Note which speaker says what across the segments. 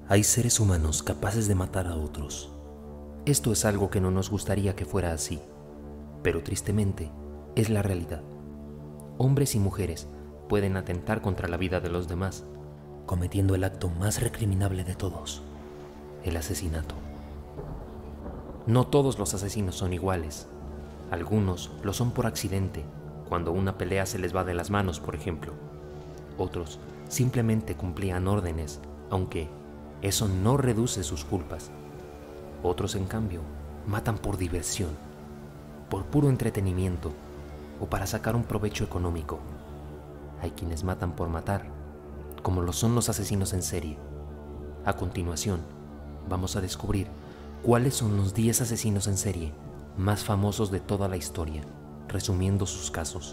Speaker 1: Hay seres humanos capaces de matar a otros. Esto es algo que no nos gustaría que fuera así, pero tristemente es la realidad. Hombres y mujeres pueden atentar contra la vida de los demás, cometiendo el acto más recriminable de todos, el asesinato. No todos los asesinos son iguales. Algunos lo son por accidente, cuando una pelea se les va de las manos, por ejemplo. Otros simplemente cumplían órdenes, aunque eso no reduce sus culpas. Otros, en cambio, matan por diversión, por puro entretenimiento o para sacar un provecho económico. Hay quienes matan por matar, como lo son los asesinos en serie. A continuación, vamos a descubrir cuáles son los 10 asesinos en serie más famosos de toda la historia, resumiendo sus casos.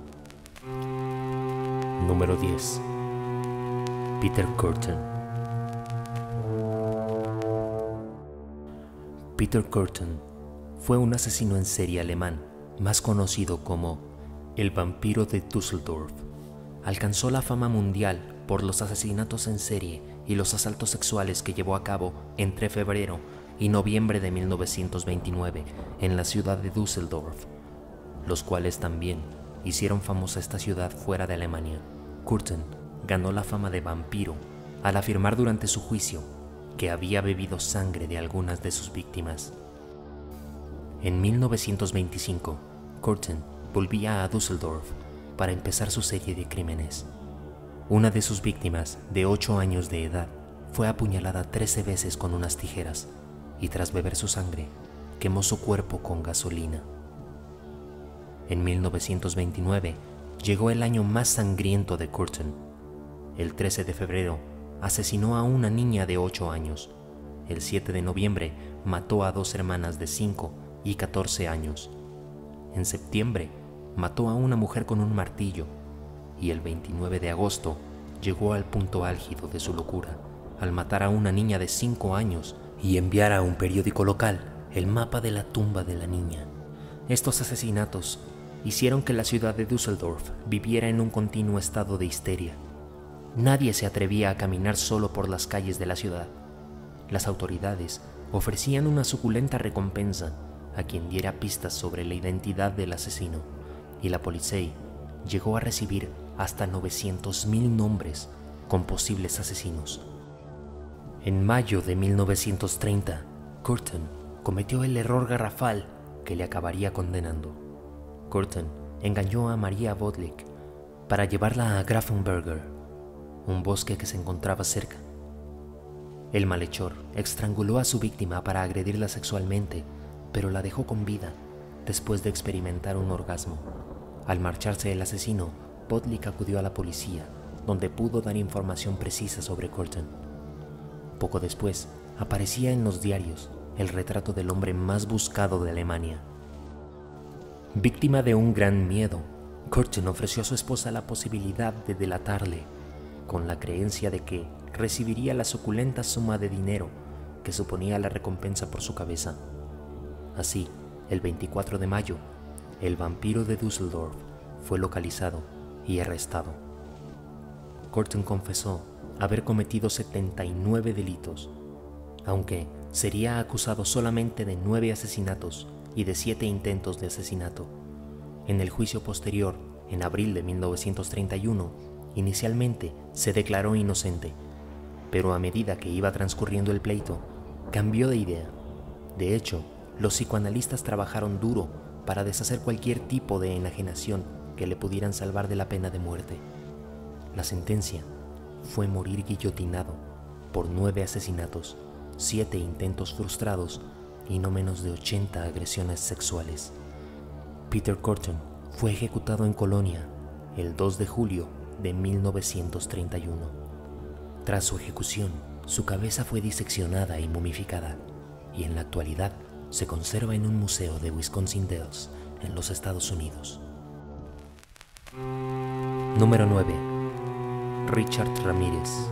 Speaker 1: Número 10. Peter Kürten. Peter Kürten fue un asesino en serie alemán, más conocido como el vampiro de Düsseldorf. Alcanzó la fama mundial por los asesinatos en serie y los asaltos sexuales que llevó a cabo entre febrero y noviembre de 1929 en la ciudad de Düsseldorf, los cuales también hicieron famosa esta ciudad fuera de Alemania. Kürten ganó la fama de vampiro al afirmar durante su juicio que había bebido sangre de algunas de sus víctimas. En 1925, Kürten volvía a Düsseldorf para empezar su serie de crímenes. Una de sus víctimas, de 8 años de edad, fue apuñalada 13 veces con unas tijeras y tras beber su sangre, quemó su cuerpo con gasolina. En 1929 llegó el año más sangriento de Kürten. El 13 de febrero asesinó a una niña de 8 años. El 7 de noviembre mató a 2 hermanas de 5 y 14 años. En septiembre mató a una mujer con un martillo y el 29 de agosto llegó al punto álgido de su locura al matar a una niña de 5 años y enviar a un periódico local el mapa de la tumba de la niña. Estos asesinatos hicieron que la ciudad de Düsseldorf viviera en un continuo estado de histeria. Nadie se atrevía a caminar solo por las calles de la ciudad. Las autoridades ofrecían una suculenta recompensa a quien diera pistas sobre la identidad del asesino, y la Polizei llegó a recibir hasta 900.000 nombres con posibles asesinos. En mayo de 1930, Kürten cometió el error garrafal que le acabaría condenando. Kürten engañó a Maria Bodlik para llevarla a Grafenberger, un bosque que se encontraba cerca. El malhechor estranguló a su víctima para agredirla sexualmente, pero la dejó con vida después de experimentar un orgasmo. Al marcharse el asesino, Bodlik acudió a la policía, donde pudo dar información precisa sobre Kürten. Poco después, aparecía en los diarios el retrato del hombre más buscado de Alemania. Víctima de un gran miedo, Kürten ofreció a su esposa la posibilidad de delatarle, con la creencia de que recibiría la suculenta suma de dinero que suponía la recompensa por su cabeza. Así, el 24 de mayo, el vampiro de Düsseldorf fue localizado y arrestado. Kürten confesó haber cometido 79 delitos, aunque sería acusado solamente de 9 asesinatos y de 7 intentos de asesinato. En el juicio posterior, en abril de 1931, inicialmente se declaró inocente, pero a medida que iba transcurriendo el pleito, cambió de idea. De hecho, los psicoanalistas trabajaron duro para deshacer cualquier tipo de enajenación que le pudieran salvar de la pena de muerte. La sentencia fue morir guillotinado por 9 asesinatos, 7 intentos frustrados y no menos de 80 agresiones sexuales. Peter Kürten fue ejecutado en Colonia el 2 de julio de 1931. Tras su ejecución, su cabeza fue diseccionada y momificada, y en la actualidad se conserva en un museo de Wisconsin-Dells, en los Estados Unidos. Número 9. Richard Ramírez.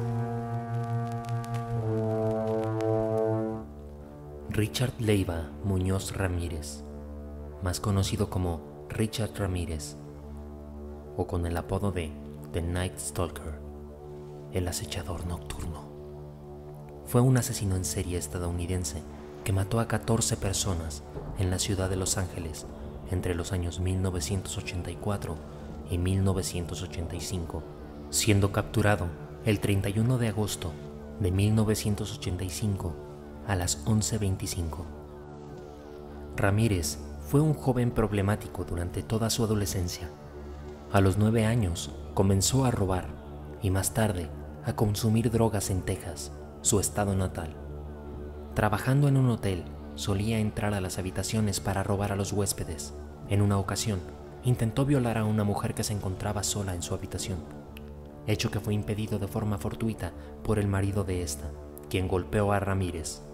Speaker 1: Richard Leiva Muñoz Ramírez, más conocido como Richard Ramírez, o con el apodo de The Night Stalker, el acechador nocturno. fue un asesino en serie estadounidense que mató a 14 personas en la ciudad de Los Ángeles entre los años 1984 y 1985, siendo capturado el 31 de agosto de 1985 a las 11:25. Ramírez fue un joven problemático durante toda su adolescencia. A los 9 años comenzó a robar y más tarde a consumir drogas en Texas, su estado natal. Trabajando en un hotel, solía entrar a las habitaciones para robar a los huéspedes. En una ocasión, intentó violar a una mujer que se encontraba sola en su habitación, hecho que fue impedido de forma fortuita por el marido de esta, quien golpeó a Ramírez.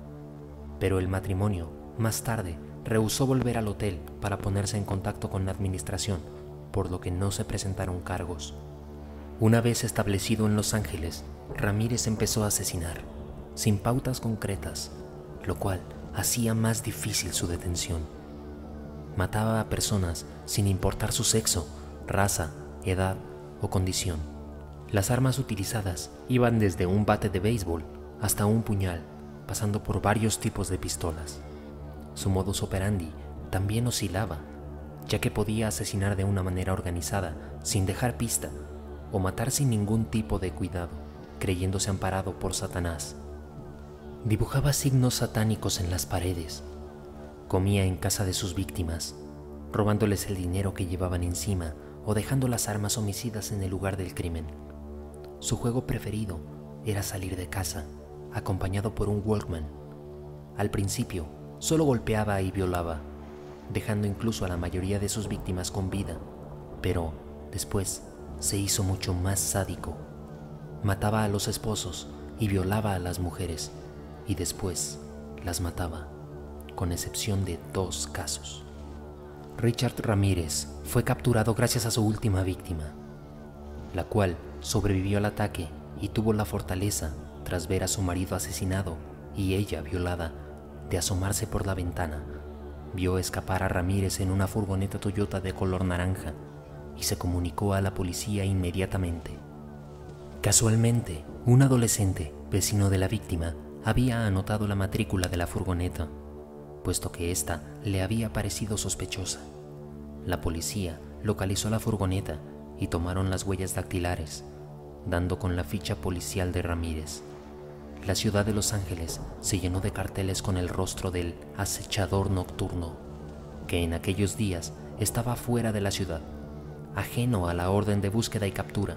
Speaker 1: Pero el matrimonio, más tarde, rehusó volver al hotel para ponerse en contacto con la administración, por lo que no se presentaron cargos. Una vez establecido en Los Ángeles, Ramírez empezó a asesinar, sin pautas concretas, lo cual hacía más difícil su detención. Mataba a personas sin importar su sexo, raza, edad o condición. Las armas utilizadas iban desde un bate de béisbol hasta un puñal, pasando por varios tipos de pistolas. Su modus operandi también oscilaba, ya que podía asesinar de una manera organizada, sin dejar pista, o matar sin ningún tipo de cuidado, creyéndose amparado por Satanás. Dibujaba signos satánicos en las paredes. Comía en casa de sus víctimas, robándoles el dinero que llevaban encima o dejando las armas homicidas en el lugar del crimen. Su juego preferido era salir de casa, acompañado por un Walkman. Al principio, solo golpeaba y violaba, dejando incluso a la mayoría de sus víctimas con vida, pero después se hizo mucho más sádico. Mataba a los esposos y violaba a las mujeres, y después las mataba, con excepción de 2 casos. Richard Ramírez fue capturado gracias a su última víctima, la cual sobrevivió al ataque y tuvo la fortaleza, tras ver a su marido asesinado y ella violada, de asomarse por la ventana. Vio escapar a Ramírez en una furgoneta Toyota de color naranja y se comunicó a la policía inmediatamente. Casualmente, un adolescente, vecino de la víctima, había anotado la matrícula de la furgoneta, puesto que ésta le había parecido sospechosa. La policía localizó la furgoneta y tomaron las huellas dactilares, dando con la ficha policial de Ramírez. La ciudad de Los Ángeles se llenó de carteles con el rostro del acechador nocturno, que en aquellos días estaba fuera de la ciudad, ajeno a la orden de búsqueda y captura.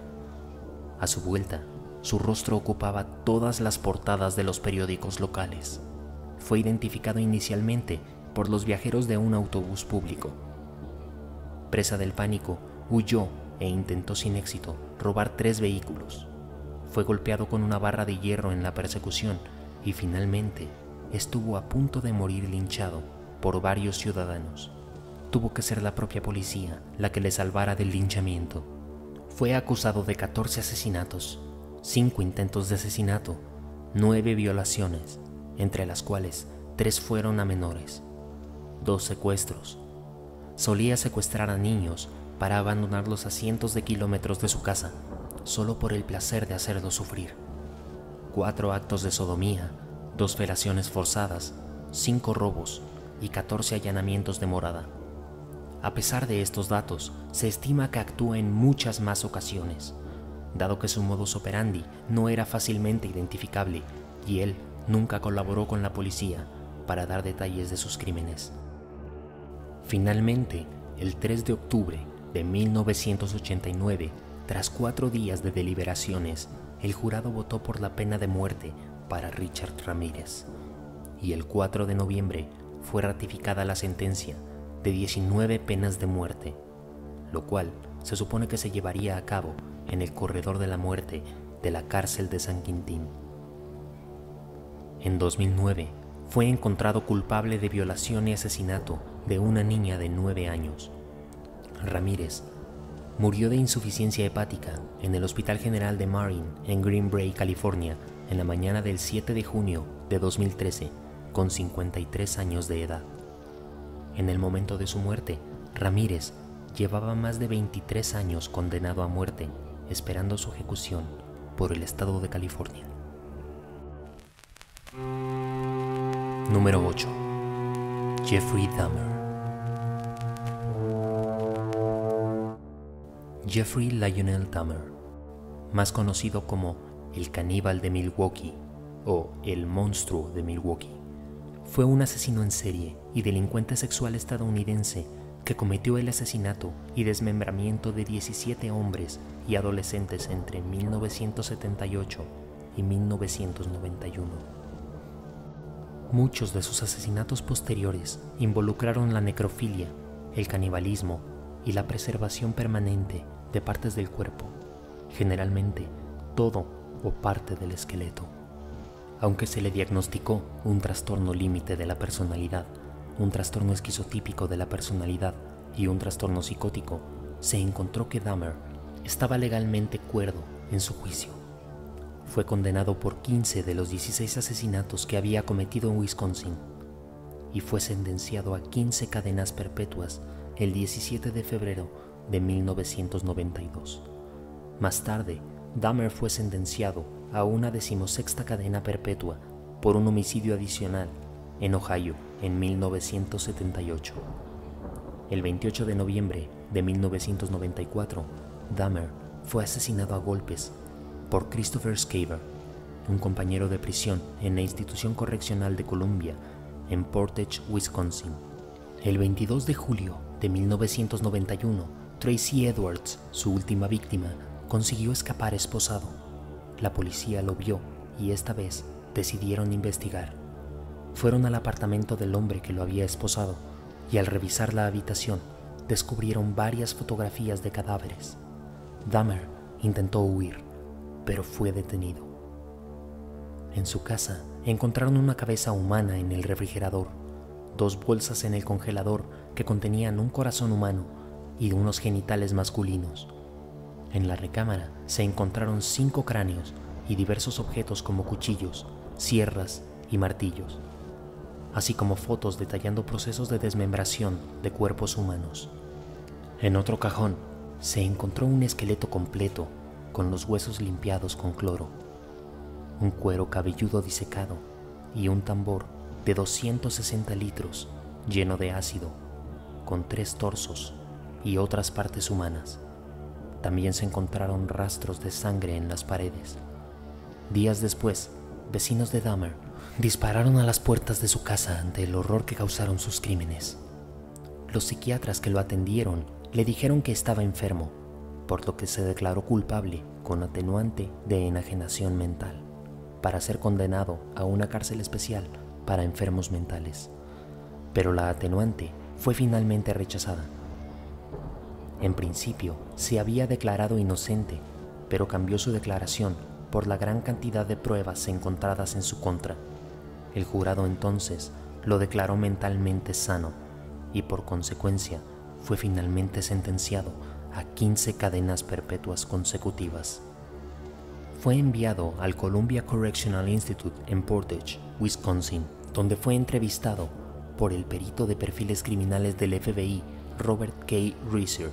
Speaker 1: A su vuelta, su rostro ocupaba todas las portadas de los periódicos locales. Fue identificado inicialmente por los viajeros de un autobús público. Presa del pánico, huyó e intentó sin éxito robar 3 vehículos. Fue golpeado con una barra de hierro en la persecución y finalmente estuvo a punto de morir linchado por varios ciudadanos. Tuvo que ser la propia policía la que le salvara del linchamiento. Fue acusado de 14 asesinatos, 5 intentos de asesinato, 9 violaciones, entre las cuales 3 fueron a menores, 2 secuestros. Solía secuestrar a niños para abandonarlos a cientos de kilómetros de su casa, solo por el placer de hacerlos sufrir. 4 actos de sodomía, 2 felaciones forzadas, 5 robos y 14 allanamientos de morada. A pesar de estos datos, se estima que actúa en muchas más ocasiones, dado que su modus operandi no era fácilmente identificable y él nunca colaboró con la policía para dar detalles de sus crímenes. Finalmente, el 3 de octubre de 1989, tras 4 días de deliberaciones, el jurado votó por la pena de muerte para Richard Ramírez, y el 4 de noviembre fue ratificada la sentencia de 19 penas de muerte, lo cual se supone que se llevaría a cabo en el corredor de la muerte de la cárcel de San Quintín. En 2009 fue encontrado culpable de violación y asesinato de una niña de 9 años. Ramírez murió de insuficiencia hepática en el Hospital General de Marin en Green Bay, California, en la mañana del 7 de junio de 2013, con 53 años de edad. En el momento de su muerte, Ramírez llevaba más de 23 años condenado a muerte, esperando su ejecución por el estado de California. Número 8. Jeffrey Dahmer. Jeffrey Lionel Dahmer, más conocido como el caníbal de Milwaukee o el monstruo de Milwaukee, fue un asesino en serie y delincuente sexual estadounidense que cometió el asesinato y desmembramiento de 17 hombres y adolescentes entre 1978 y 1991. Muchos de sus asesinatos posteriores involucraron la necrofilia, el canibalismo y la preservación permanente de partes del cuerpo, generalmente todo o parte del esqueleto. Aunque se le diagnosticó un trastorno límite de la personalidad, un trastorno esquizotípico de la personalidad y un trastorno psicótico, se encontró que Dahmer estaba legalmente cuerdo en su juicio. Fue condenado por 15 de los 16 asesinatos que había cometido en Wisconsin y fue sentenciado a 15 cadenas perpetuas el 17 de febrero de 1992. Más tarde, Dahmer fue sentenciado a una 16ª cadena perpetua por un homicidio adicional en Ohio en 1978. El 28 de noviembre de 1994, Dahmer fue asesinado a golpes por Christopher Schaefer, un compañero de prisión en la institución correccional de Columbia en Portage, Wisconsin. El 22 de julio de 1991, Tracy Edwards, su última víctima, consiguió escapar esposado. La policía lo vio y esta vez decidieron investigar. Fueron al apartamento del hombre que lo había esposado y al revisar la habitación descubrieron varias fotografías de cadáveres. Dahmer intentó huir, pero fue detenido. En su casa encontraron una cabeza humana en el refrigerador, 2 bolsas en el congelador que contenían un corazón humano y unos genitales masculinos. En la recámara se encontraron 5 cráneos y diversos objetos como cuchillos, sierras y martillos, así como fotos detallando procesos de desmembración de cuerpos humanos. En otro cajón se encontró un esqueleto completo con los huesos limpiados con cloro, un cuero cabelludo disecado y un tambor de 260 litros lleno de ácido, con 3 torsos y otras partes humanas. También se encontraron rastros de sangre en las paredes. Días después, vecinos de Dahmer dispararon a las puertas de su casa ante el horror que causaron sus crímenes. Los psiquiatras que lo atendieron le dijeron que estaba enfermo, por lo que se declaró culpable con atenuante de enajenación mental, para ser condenado a una cárcel especial para enfermos mentales. Pero la atenuante fue finalmente rechazada. En principio, se había declarado inocente, pero cambió su declaración por la gran cantidad de pruebas encontradas en su contra. El jurado entonces lo declaró mentalmente sano y por consecuencia fue finalmente sentenciado a 15 cadenas perpetuas consecutivas. Fue enviado al Columbia Correctional Institute en Portage, Wisconsin, donde fue entrevistado por el perito de perfiles criminales del FBI, Robert K. Reeser.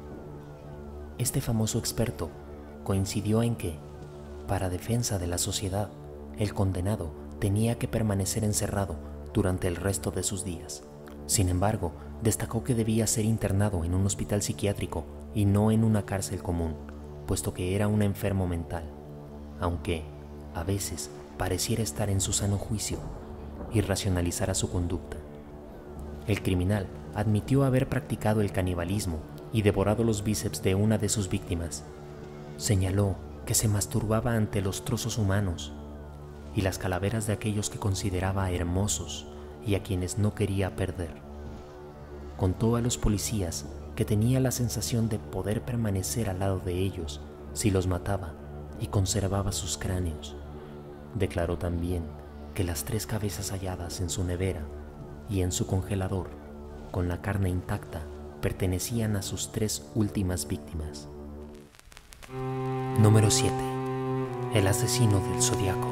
Speaker 1: Este famoso experto coincidió en que, para defensa de la sociedad, el condenado tenía que permanecer encerrado durante el resto de sus días. Sin embargo, destacó que debía ser internado en un hospital psiquiátrico y no en una cárcel común, puesto que era un enfermo mental, aunque, a veces, pareciera estar en su sano juicio y racionalizara su conducta. El criminal admitió haber practicado el canibalismo y devorado los bíceps de una de sus víctimas. Señaló que se masturbaba ante los trozos humanos y las calaveras de aquellos que consideraba hermosos y a quienes no quería perder. Contó a los policías que tenía la sensación de poder permanecer al lado de ellos si los mataba y conservaba sus cráneos. Declaró también que las 3 cabezas halladas en su nevera y en su congelador, con la carne intacta, pertenecían a sus 3 últimas víctimas. Número 7. El asesino del Zodiaco.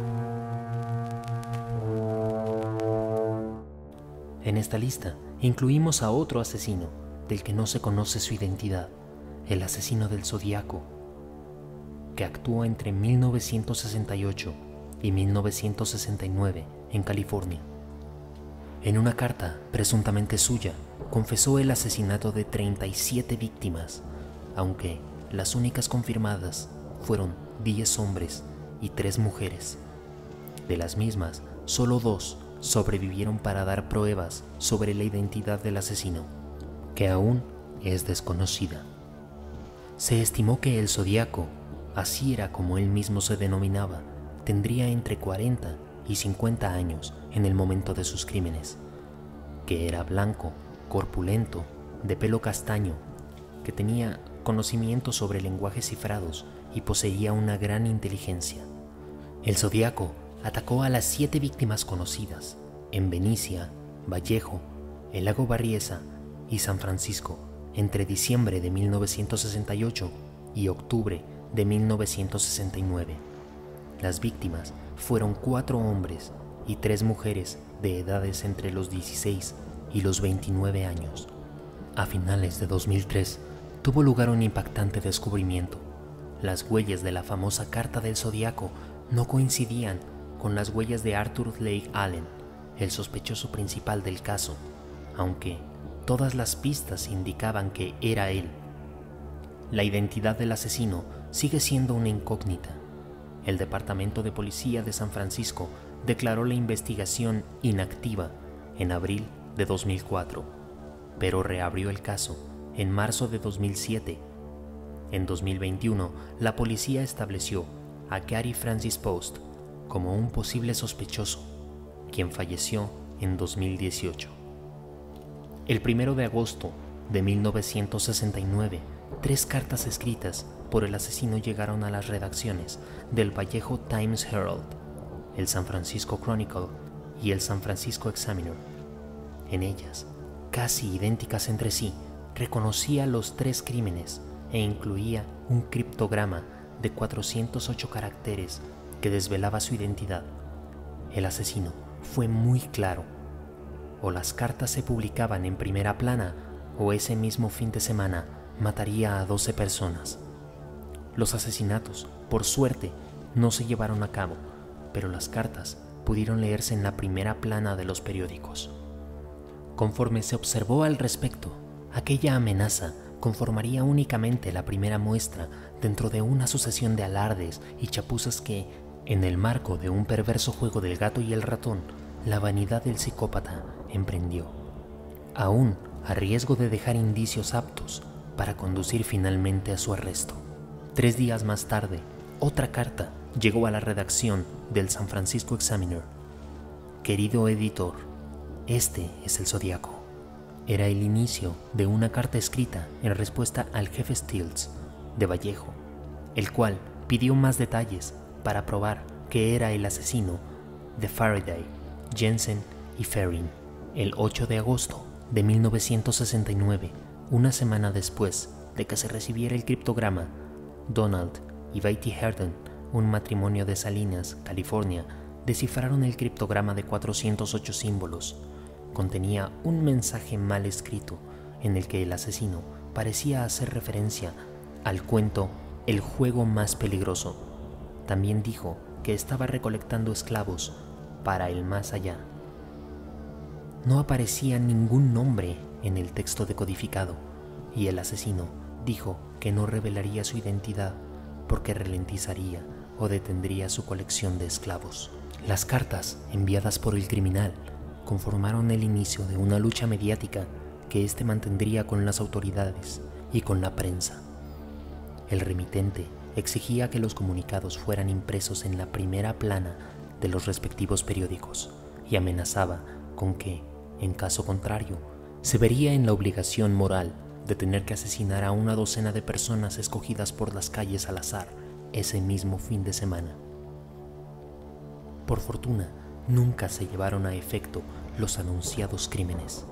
Speaker 1: En esta lista incluimos a otro asesino del que no se conoce su identidad, el asesino del Zodiaco, que actuó entre 1968 y 1969 en California. En una carta presuntamente suya, confesó el asesinato de 37 víctimas, aunque las únicas confirmadas fueron 10 hombres y 3 mujeres. De las mismas, solo 2 sobrevivieron para dar pruebas sobre la identidad del asesino, que aún es desconocida. Se estimó que el Zodíaco, así era como él mismo se denominaba, tendría entre 40 y 50 años en el momento de sus crímenes, que era blanco, corpulento, de pelo castaño, que tenía conocimiento sobre lenguajes cifrados y poseía una gran inteligencia. El Zodíaco atacó a las 7 víctimas conocidas en Benicia, Vallejo, el lago Barriesa y San Francisco entre diciembre de 1968 y octubre de 1969. Las víctimas fueron 4 hombres y 3 mujeres de edades entre los 16 y los 29 años. A finales de 2003 tuvo lugar un impactante descubrimiento. Las huellas de la famosa Carta del Zodíaco no coincidían con las huellas de Arthur Lake Allen, el sospechoso principal del caso, aunque todas las pistas indicaban que era él. La identidad del asesino sigue siendo una incógnita. El Departamento de Policía de San Francisco declaró la investigación inactiva en abril de 2004, pero reabrió el caso en marzo de 2007. En 2021, la policía estableció a Gary Francis Post como un posible sospechoso, quien falleció en 2018. El 1 de agosto de 1969, 3 cartas escritas por el asesino llegaron a las redacciones del Vallejo Times Herald, el San Francisco Chronicle y el San Francisco Examiner. En ellas, casi idénticas entre sí, reconocía los 3 crímenes e incluía un criptograma de 408 caracteres que desvelaba su identidad. El asesino fue muy claro: o las cartas se publicaban en primera plana, o ese mismo fin de semana mataría a 12 personas. Los asesinatos, por suerte, no se llevaron a cabo, pero las cartas pudieron leerse en la primera plana de los periódicos. Conforme se observó al respecto, aquella amenaza conformaría únicamente la primera muestra dentro de una sucesión de alardes y chapuzas que, en el marco de un perverso juego del gato y el ratón, la vanidad del psicópata emprendió, aún a riesgo de dejar indicios aptos para conducir finalmente a su arresto. 3 días más tarde, otra carta llegó a la redacción del San Francisco Examiner. Querido editor, este es el Zodíaco. Era el inicio de una carta escrita en respuesta al jefe Stills de Vallejo, el cual pidió más detalles para probar que era el asesino de Faraday, Jensen y Ferrin. El 8 de agosto de 1969, una semana después de que se recibiera el criptograma, Donald y Betty Herndon, un matrimonio de Salinas, California, descifraron el criptograma de 408 símbolos. Contenía un mensaje mal escrito en el que el asesino parecía hacer referencia al cuento El juego más peligroso. También dijo que estaba recolectando esclavos para el más allá. No aparecía ningún nombre en el texto decodificado, y el asesino dijo que no revelaría su identidad porque ralentizaría o detendría su colección de esclavos. Las cartas enviadas por el criminal conformaron el inicio de una lucha mediática que éste mantendría con las autoridades y con la prensa. El remitente exigía que los comunicados fueran impresos en la primera plana de los respectivos periódicos y amenazaba con que, en caso contrario, se vería en la obligación moral de tener que asesinar a una docena de personas escogidas por las calles al azar ese mismo fin de semana. Por fortuna, nunca se llevaron a efecto los anunciados crímenes.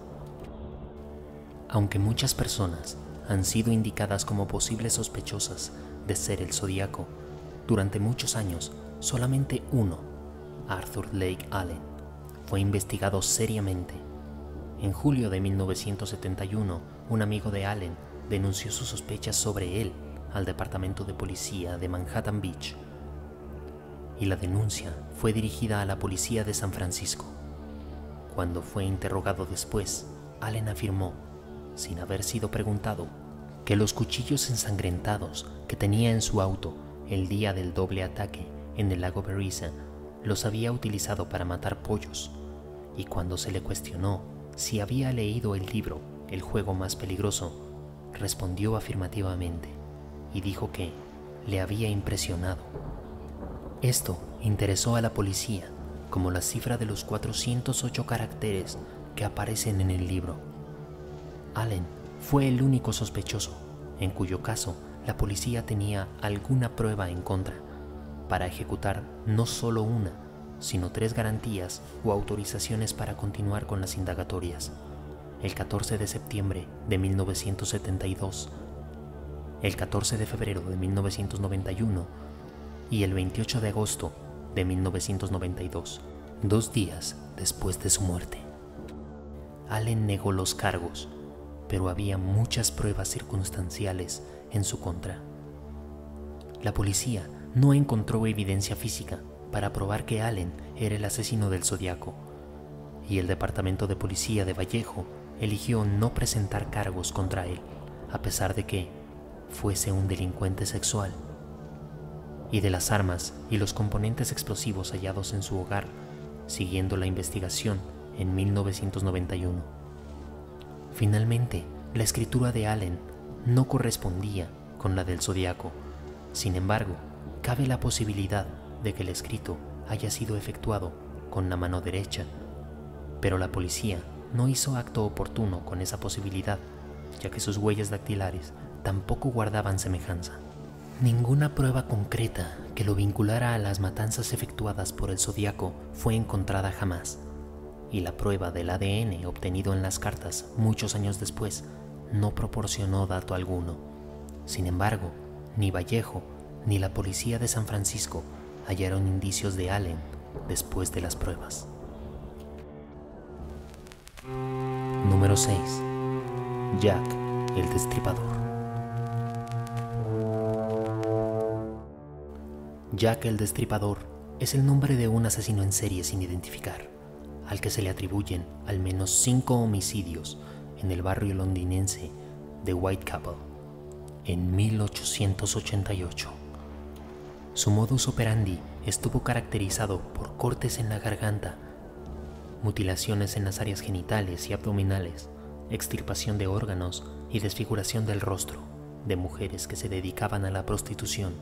Speaker 1: Aunque muchas personas han sido indicadas como posibles sospechosas de ser el Zodíaco, durante muchos años solamente uno, Arthur Lake Allen, fue investigado seriamente. En julio de 1971, un amigo de Allen denunció sus sospechas sobre él al Departamento de Policía de Manhattan Beach, y la denuncia fue dirigida a la policía de San Francisco. Cuando fue interrogado después, Allen afirmó, sin haber sido preguntado, que los cuchillos ensangrentados que tenía en su auto el día del doble ataque en el lago Berryessa los había utilizado para matar pollos, y cuando se le cuestionó si había leído el libro El juego más peligroso, respondió afirmativamente y dijo que le había impresionado. Esto interesó a la policía, como la cifra de los 408 caracteres que aparecen en el libro. Allen fue el único sospechoso, en cuyo caso la policía tenía alguna prueba en contra, para ejecutar no solo una, sino 3 garantías o autorizaciones para continuar con las indagatorias: el 14 de septiembre de 1972, el 14 de febrero de 1991 y el 28 de agosto de 1992, 2 días después de su muerte. Allen negó los cargos, pero había muchas pruebas circunstanciales en su contra. La policía no encontró evidencia física para probar que Allen era el asesino del Zodiaco, y el Departamento de Policía de Vallejo eligió no presentar cargos contra él, a pesar de que fuese un delincuente sexual. Y de las armas y los componentes explosivos hallados en su hogar, siguiendo la investigación en 1991. Finalmente, la escritura de Allen no correspondía con la del Zodiaco. Sin embargo, cabe la posibilidad de que el escrito haya sido efectuado con la mano derecha, pero la policía no hizo acto oportuno con esa posibilidad, ya que sus huellas dactilares tampoco guardaban semejanza. Ninguna prueba concreta que lo vinculara a las matanzas efectuadas por el Zodiaco fue encontrada jamás, y la prueba del ADN obtenido en las cartas muchos años después no proporcionó dato alguno. Sin embargo, ni Vallejo ni la policía de San Francisco hallaron indicios de Allen después de las pruebas. Número 6. Jack el Destripador. Jack el Destripador es el nombre de un asesino en serie sin identificar, al que se le atribuyen al menos 5 homicidios en el barrio londinense de Whitechapel en 1888. Su modus operandi estuvo caracterizado por cortes en la garganta, mutilaciones en las áreas genitales y abdominales, extirpación de órganos y desfiguración del rostro de mujeres que se dedicaban a la prostitución.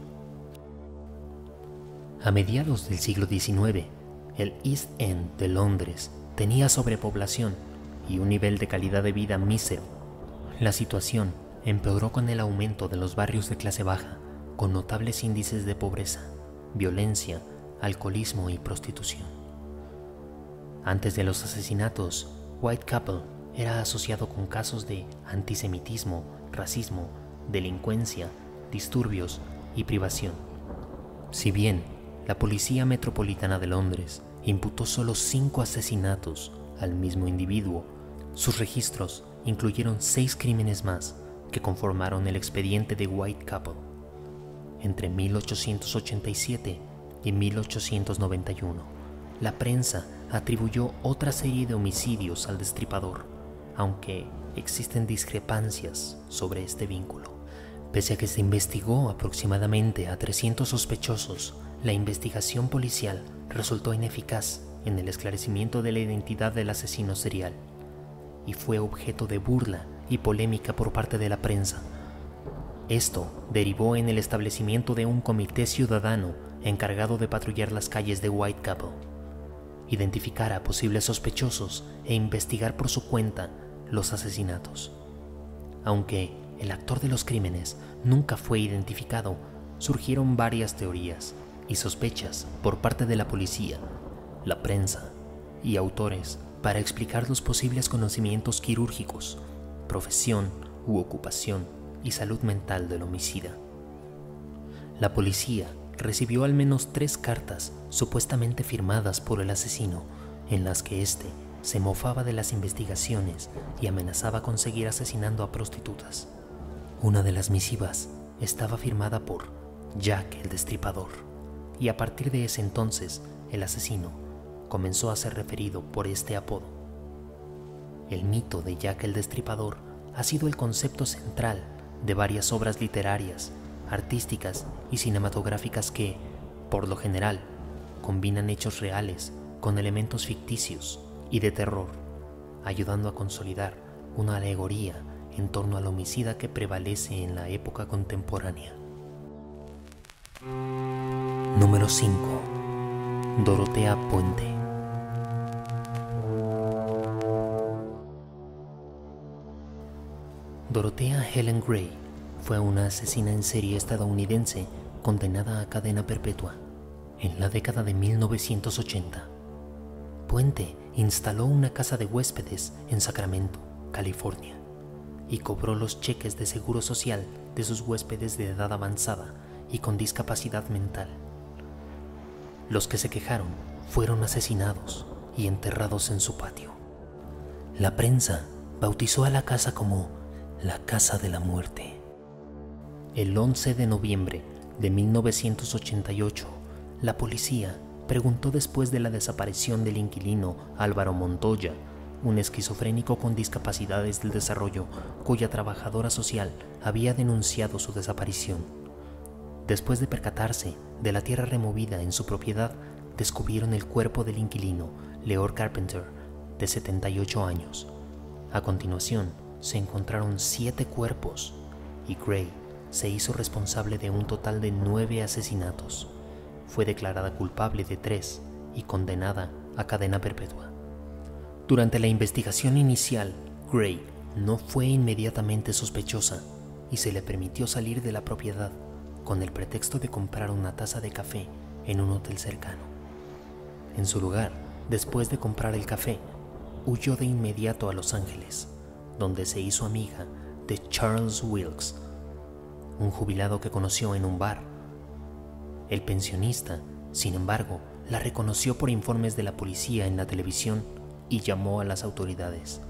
Speaker 1: A mediados del siglo XIX, el East End de Londres tenía sobrepoblación y un nivel de calidad de vida mísero. La situación empeoró con el aumento de los barrios de clase baja, con notables índices de pobreza, violencia, alcoholismo y prostitución. Antes de los asesinatos, Whitechapel era asociado con casos de antisemitismo, racismo, delincuencia, disturbios y privación. Si bien la Policía Metropolitana de Londres imputó solo 5 asesinatos al mismo individuo, sus registros incluyeron 6 crímenes más que conformaron el expediente de Whitechapel. Entre 1887 y 1891, la prensa atribuyó otra serie de homicidios al Destripador, aunque existen discrepancias sobre este vínculo. Pese a que se investigó aproximadamente a 300 sospechosos, la investigación policial resultó ineficaz en el esclarecimiento de la identidad del asesino serial y fue objeto de burla y polémica por parte de la prensa. Esto derivó en el establecimiento de un comité ciudadano encargado de patrullar las calles de Whitechapel, identificar a posibles sospechosos e investigar por su cuenta los asesinatos. Aunque el actor de los crímenes nunca fue identificado, surgieron varias teorías y sospechas por parte de la policía, la prensa y autores para explicar los posibles conocimientos quirúrgicos, profesión u ocupación y salud mental del homicida. La policía recibió al menos 3 cartas supuestamente firmadas por el asesino, en las que éste se mofaba de las investigaciones y amenazaba con seguir asesinando a prostitutas. Una de las misivas estaba firmada por Jack el Destripador, y a partir de ese entonces el asesino comenzó a ser referido por este apodo. El mito de Jack el Destripador ha sido el concepto central de varias obras literarias, artísticas y cinematográficas que, por lo general, combinan hechos reales con elementos ficticios y de terror, ayudando a consolidar una alegoría en torno al homicida que prevalece en la época contemporánea. Número 5. Dorothea Puente. Dorothea Helen Gray fue una asesina en serie estadounidense condenada a cadena perpetua en la década de 1980. Puente instaló una casa de huéspedes en Sacramento, California, y cobró los cheques de seguro social de sus huéspedes de edad avanzada y con discapacidad mental. Los que se quejaron fueron asesinados y enterrados en su patio. La prensa bautizó a la casa como la Casa de la Muerte. El 11 de noviembre de 1988, la policía preguntó después de la desaparición del inquilino Álvaro Montoya, un esquizofrénico con discapacidades del desarrollo cuya trabajadora social había denunciado su desaparición. Después de percatarse de la tierra removida en su propiedad, descubrieron el cuerpo del inquilino, Leor Carpenter, de 78 años. A continuación, se encontraron 7 cuerpos y Gray se hizo responsable de un total de 9 asesinatos. Fue declarada culpable de 3 y condenada a cadena perpetua. Durante la investigación inicial, Gray no fue inmediatamente sospechosa y se le permitió salir de la propiedad con el pretexto de comprar una taza de café en un hotel cercano. En su lugar, después de comprar el café, huyó de inmediato a Los Ángeles, donde se hizo amiga de Charles Wilkes, un jubilado que conoció en un bar. El pensionista, sin embargo, la reconoció por informes de la policía en la televisión y llamó a las autoridades.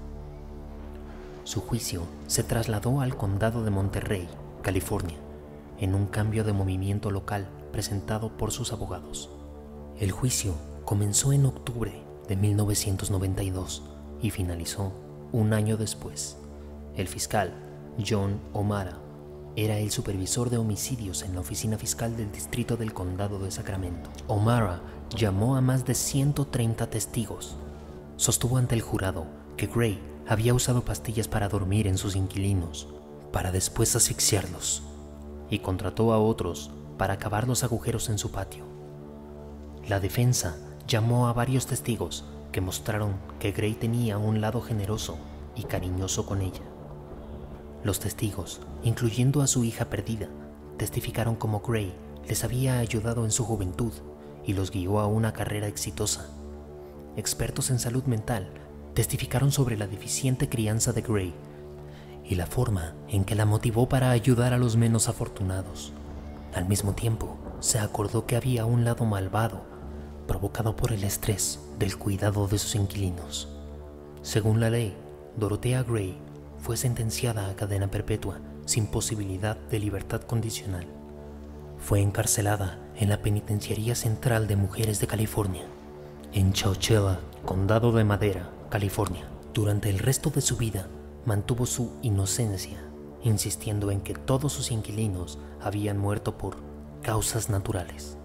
Speaker 1: Su juicio se trasladó al condado de Monterrey, California, en un cambio de movimiento local presentado por sus abogados. El juicio comenzó en octubre de 1992 y finalizó un año después. El fiscal, John O'Mara, era el supervisor de homicidios en la oficina fiscal del distrito del condado de Sacramento. O'Mara llamó a más de 130 testigos. Sostuvo ante el jurado que Gray había usado pastillas para dormir en sus inquilinos, para después asfixiarlos, y contrató a otros para cavar los agujeros en su patio. La defensa llamó a varios testigos que mostraron que Gray tenía un lado generoso y cariñoso con ella. Los testigos, incluyendo a su hija perdida, testificaron cómo Gray les había ayudado en su juventud y los guió a una carrera exitosa. Expertos en salud mental testificaron sobre la deficiente crianza de Gray y la forma en que la motivó para ayudar a los menos afortunados. Al mismo tiempo, se acordó que había un lado malvado, provocado por el estrés del cuidado de sus inquilinos. Según la ley, Dorothea Gray fue sentenciada a cadena perpetua sin posibilidad de libertad condicional. Fue encarcelada en la Penitenciaría Central de Mujeres de California, en Chowchilla, Condado de Madera, California. Durante el resto de su vida, mantuvo su inocencia, insistiendo en que todos sus inquilinos habían muerto por causas naturales.